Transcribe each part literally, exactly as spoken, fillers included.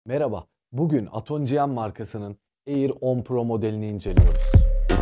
Merhaba, bugün Atonjian markasının Air on Pro modelini inceliyoruz.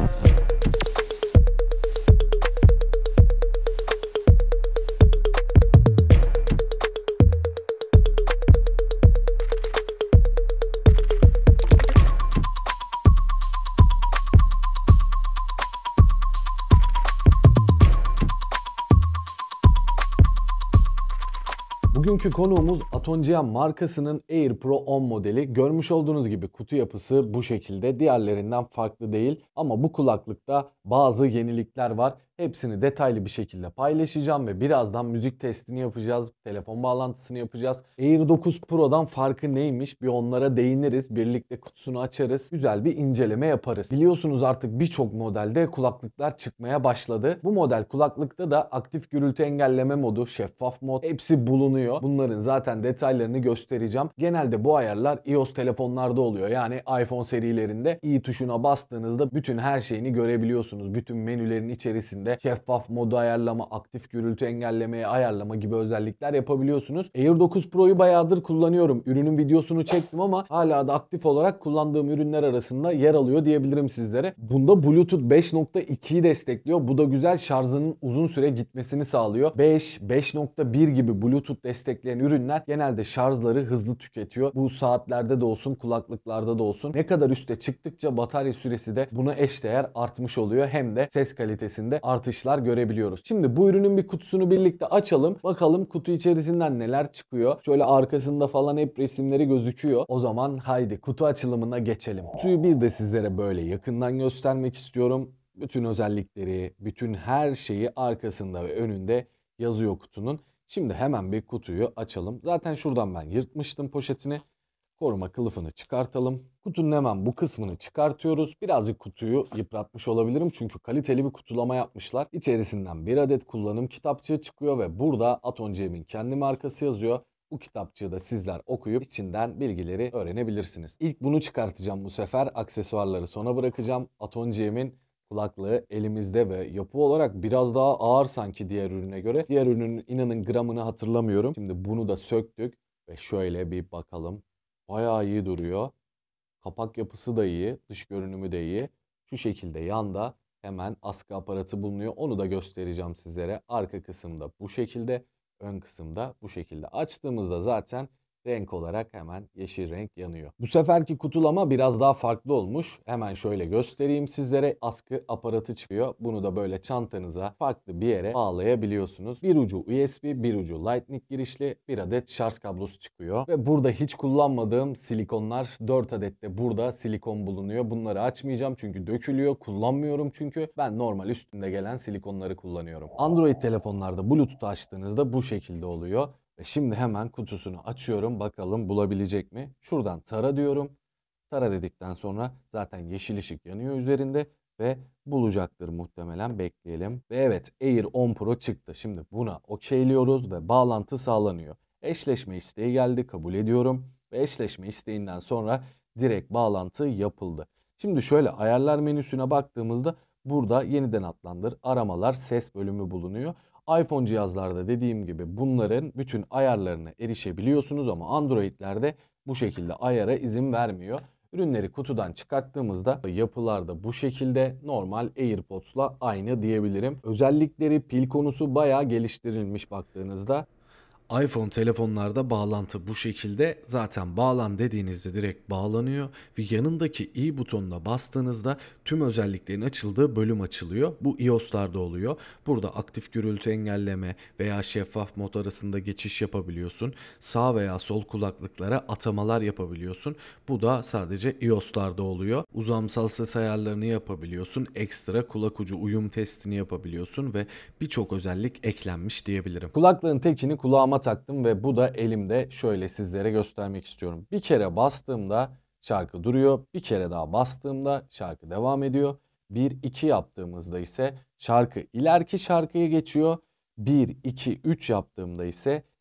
Bugünkü konuğumuz Atonjian markasının Air Pro on modeli. Görmüş olduğunuz gibi kutu yapısı bu şekilde. Diğerlerinden farklı değil. Ama bu kulaklıkta bazı yenilikler var. Hepsini detaylı bir şekilde paylaşacağım ve birazdan müzik testini yapacağız. Telefon bağlantısını yapacağız. Air dokuz Pro'dan farkı neymiş? Bir onlara değiniriz. Birlikte kutusunu açarız. Güzel bir inceleme yaparız. Biliyorsunuz artık birçok modelde kulaklıklar çıkmaya başladı. Bu model kulaklıkta da aktif gürültü engelleme modu, şeffaf mod hepsi bulunuyor. Bunların zaten detaylarını göstereceğim. Genelde bu ayarlar iOS telefonlarda oluyor. Yani iPhone serilerinde i tuşuna bastığınızda bütün her şeyini görebiliyorsunuz. Bütün menülerin içerisinde şeffaf modu ayarlama, aktif gürültü engellemeye ayarlama gibi özellikler yapabiliyorsunuz. Air dokuz Pro'yu bayağıdır kullanıyorum. Ürünün videosunu çektim ama hala da aktif olarak kullandığım ürünler arasında yer alıyor diyebilirim sizlere. Bunda Bluetooth beş nokta ikiyi destekliyor. Bu da güzel, şarjının uzun süre gitmesini sağlıyor. beş, beş nokta bir gibi Bluetooth destekleyen ürünler genelde şarjları hızlı tüketiyor. Bu saatlerde de olsun, kulaklıklarda da olsun. Ne kadar üste çıktıkça batarya süresi de buna eşdeğer artmış oluyor. Hem de ses kalitesinde artışlar görebiliyoruz. Şimdi bu ürünün bir kutusunu birlikte açalım. Bakalım kutu içerisinden neler çıkıyor. Şöyle arkasında falan hep resimleri gözüküyor. O zaman haydi kutu açılımına geçelim. Kutuyu bir de sizlere böyle yakından göstermek istiyorum. Bütün özellikleri, bütün her şeyi arkasında ve önünde yazıyor kutunun. Şimdi hemen bir kutuyu açalım. Zaten şuradan ben yırtmıştım poşetini. Koruma kılıfını çıkartalım. Kutunun hemen bu kısmını çıkartıyoruz. Birazcık kutuyu yıpratmış olabilirim çünkü kaliteli bir kutulama yapmışlar. İçerisinden bir adet kullanım kitapçığı çıkıyor ve burada Atonjian'in kendi markası yazıyor. Bu kitapçığı da sizler okuyup içinden bilgileri öğrenebilirsiniz. İlk bunu çıkartacağım bu sefer. Aksesuarları sona bırakacağım. Atonjian'in kulaklığı elimizde ve yapı olarak biraz daha ağır sanki diğer ürüne göre. Diğer ürünün inanın gramını hatırlamıyorum. Şimdi bunu da söktük ve şöyle bir bakalım. Bayağı iyi duruyor. Kapak yapısı da iyi. Dış görünümü de iyi. Şu şekilde yanda hemen askı aparatı bulunuyor. Onu da göstereceğim sizlere. Arka kısımda bu şekilde. Ön kısımda bu şekilde. Açtığımızda zaten renk olarak hemen yeşil renk yanıyor. Bu seferki kutulama biraz daha farklı olmuş. Hemen şöyle göstereyim sizlere. Askı aparatı çıkıyor. Bunu da böyle çantanıza farklı bir yere bağlayabiliyorsunuz. Bir ucu U S B, bir ucu Lightning girişli, bir adet şarj kablosu çıkıyor. Ve burada hiç kullanmadığım silikonlar, dört adet de burada silikon bulunuyor. Bunları açmayacağım çünkü dökülüyor. Kullanmıyorum çünkü ben normal üstünde gelen silikonları kullanıyorum. Android telefonlarda Bluetooth açtığınızda bu şekilde oluyor. Ve şimdi hemen kutusunu açıyorum. Bakalım bulabilecek mi? Şuradan tara diyorum. Tara dedikten sonra zaten yeşil ışık yanıyor üzerinde ve bulacaktır muhtemelen. Bekleyelim. Ve evet, Air on Pro çıktı. Şimdi buna okeyliyoruz ve bağlantı sağlanıyor. Eşleşme isteği geldi. Kabul ediyorum. Ve eşleşme isteğinden sonra direkt bağlantı yapıldı. Şimdi şöyle ayarlar menüsüne baktığımızda burada yeniden adlandır, aramalar, ses bölümü bulunuyor. iPhone cihazlarda dediğim gibi bunların bütün ayarlarına erişebiliyorsunuz ama Android'lerde bu şekilde ayara izin vermiyor. Ürünleri kutudan çıkarttığımızda yapılarda bu şekilde, normal AirPods'la aynı diyebilirim. Özellikleri, pil konusu bayağı geliştirilmiş baktığınızda. iPhone telefonlarda bağlantı bu şekilde. Zaten bağlan dediğinizde direkt bağlanıyor ve yanındaki i butonuna bastığınızda tüm özelliklerin açıldığı bölüm açılıyor. Bu iOS'larda oluyor. Burada aktif gürültü engelleme veya şeffaf mod arasında geçiş yapabiliyorsun. Sağ veya sol kulaklıklara atamalar yapabiliyorsun. Bu da sadece iOS'larda oluyor. Uzamsal ses ayarlarını yapabiliyorsun. Ekstra kulak ucu uyum testini yapabiliyorsun ve birçok özellik eklenmiş diyebilirim. Kulaklığın tekini kulağıma taktım ve bu da elimde, şöyle sizlere göstermek istiyorum. Bir kere bastığımda şarkı duruyor. Bir kere daha bastığımda şarkı devam ediyor. bir iki yaptığımızda ise şarkı ileriki şarkıya geçiyor. bir iki üç yaptığımda ise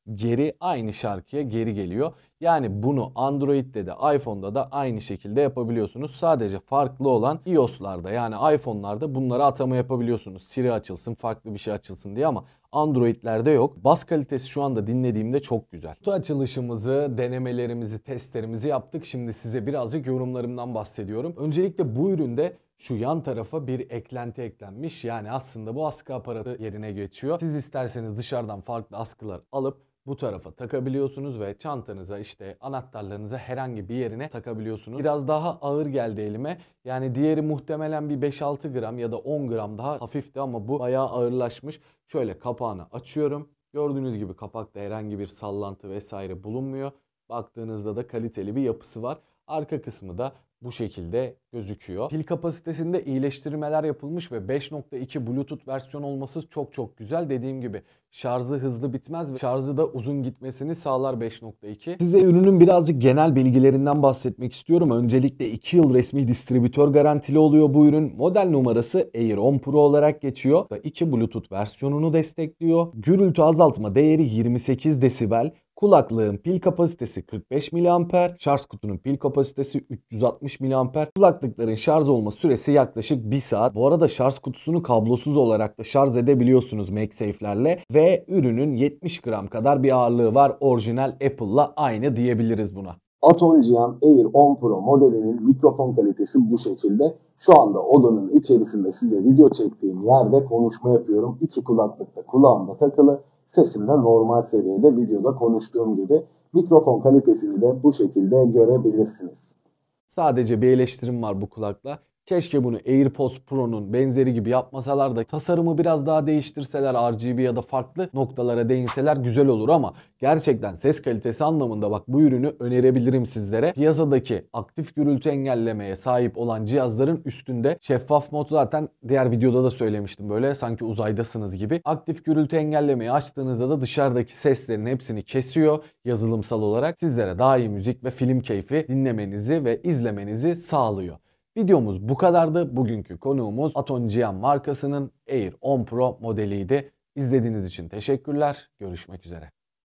geri aynı şarkıya geri geliyor. Yani bunu Android'de de iPhone'da da aynı şekilde yapabiliyorsunuz. Sadece farklı olan iOS'larda yani iPhone'larda bunlara atama yapabiliyorsunuz. Siri açılsın, farklı bir şey açılsın diye ama Android'lerde yok. Bas kalitesi şu anda dinlediğimde çok güzel. Kutu açılışımızı, denemelerimizi, testlerimizi yaptık. Şimdi size birazcık yorumlarımdan bahsediyorum. Öncelikle bu üründe şu yan tarafa bir eklenti eklenmiş. Yani aslında bu askı aparatı yerine geçiyor. Siz isterseniz dışarıdan farklı askılar alıp bu tarafa takabiliyorsunuz ve çantanıza, işte anahtarlarınıza, herhangi bir yerine takabiliyorsunuz. Biraz daha ağır geldi elime. Yani diğeri muhtemelen bir beş altı gram ya da on gram daha hafifti ama bu bayağı ağırlaşmış. Şöyle kapağını açıyorum. Gördüğünüz gibi kapakta herhangi bir sallantı vesaire bulunmuyor. Baktığınızda da kaliteli bir yapısı var. Arka kısmı da bu şekilde gözüküyor. Pil kapasitesinde iyileştirmeler yapılmış ve beş nokta iki Bluetooth versiyon olması çok çok güzel. Dediğim gibi şarjı hızlı bitmez ve şarjı da uzun gitmesini sağlar beş nokta iki. Size ürünün birazcık genel bilgilerinden bahsetmek istiyorum. Öncelikle iki yıl resmi distribütör garantili oluyor bu ürün. Model numarası Air on Pro olarak geçiyor. iki Bluetooth versiyonunu destekliyor. Gürültü azaltma değeri yirmi sekiz desibel. Kulaklığın pil kapasitesi kırk beş miliamper, şarj kutunun pil kapasitesi üç yüz altmış miliamper. Kulaklıkların şarj olma süresi yaklaşık bir saat. Bu arada şarj kutusunu kablosuz olarak da şarj edebiliyorsunuz MagSafe'lerle ve ürünün yetmiş gram kadar bir ağırlığı var. Orijinal Apple'la aynı diyebiliriz buna. Atongien Air on Pro modelinin mikrofon kalitesi bu şekilde. Şu anda odanın içerisinde size video çektiğim yerde konuşma yapıyorum. İki kulaklık da kulağımda takılı. Sesim de normal seviyede videoda konuştuğum gibi. Mikrofon kalitesini de bu şekilde görebilirsiniz. Sadece bir eleştirim var bu kulakla. Keşke bunu AirPods Pro'nun benzeri gibi yapmasalar da tasarımı biraz daha değiştirseler, R G B ya da farklı noktalara değinseler güzel olur ama gerçekten ses kalitesi anlamında bak bu ürünü önerebilirim sizlere. Piyasadaki aktif gürültü engellemeye sahip olan cihazların üstünde. Şeffaf mod zaten diğer videoda da söylemiştim, böyle sanki uzaydasınız gibi. Aktif gürültü engellemeyi açtığınızda da dışarıdaki seslerin hepsini kesiyor yazılımsal olarak. Sizlere daha iyi müzik ve film keyfi dinlemenizi ve izlemenizi sağlıyor. Videomuz bu kadardı. Bugünkü konuğumuz Atongien markasının Air on Pro modeliydi. İzlediğiniz için teşekkürler. Görüşmek üzere.